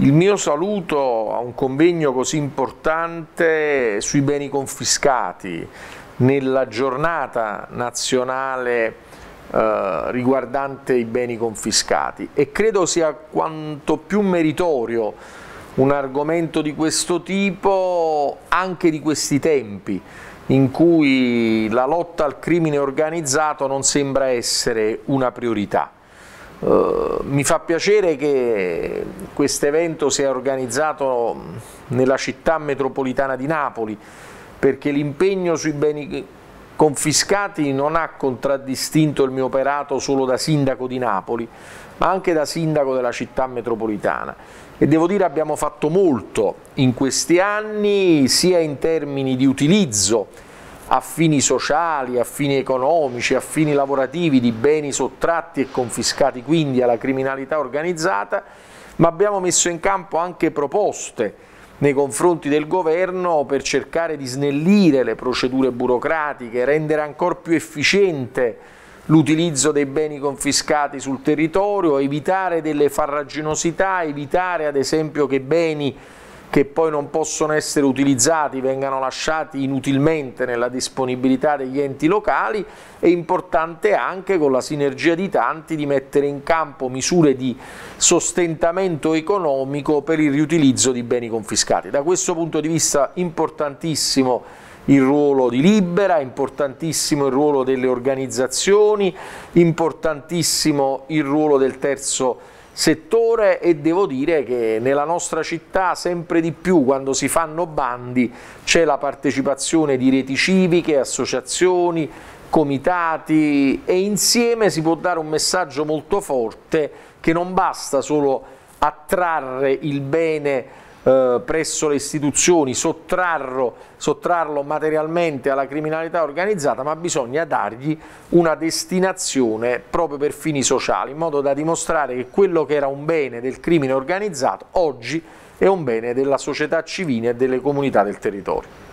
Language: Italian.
Il mio saluto a un convegno così importante sui beni confiscati, nella giornata nazionale riguardante i beni confiscati, e credo sia quanto più meritorio un argomento di questo tipo anche di questi tempi, in cui la lotta al crimine organizzato non sembra essere una priorità. Mi fa piacere che questo evento sia organizzato nella città metropolitana di Napoli, perché l'impegno sui beni confiscati non ha contraddistinto il mio operato solo da sindaco di Napoli, ma anche da sindaco della città metropolitana. E devo dire abbiamo fatto molto in questi anni, sia in termini di utilizzo a fini sociali, a fini economici, a fini lavorativi di beni sottratti e confiscati quindi alla criminalità organizzata, ma abbiamo messo in campo anche proposte nei confronti del governo per cercare di snellire le procedure burocratiche, rendere ancora più efficiente l'utilizzo dei beni confiscati sul territorio, evitare delle farraginosità, evitare ad esempio che beni che poi non possono essere utilizzati vengano lasciati inutilmente nella disponibilità degli enti locali. È importante anche, con la sinergia di tanti, di mettere in campo misure di sostentamento economico per il riutilizzo di beni confiscati. Da questo punto di vista importantissimo il ruolo di Libera, importantissimo il ruolo delle organizzazioni, importantissimo il ruolo del terzo settore, e devo dire che nella nostra città sempre di più, quando si fanno bandi, c'è la partecipazione di reti civiche, associazioni, comitati, e insieme si può dare un messaggio molto forte che non basta solo attrarre il bene presso le istituzioni, sottrarlo materialmente alla criminalità organizzata, ma bisogna dargli una destinazione proprio per fini sociali, in modo da dimostrare che quello che era un bene del crimine organizzato oggi è un bene della società civile e delle comunità del territorio.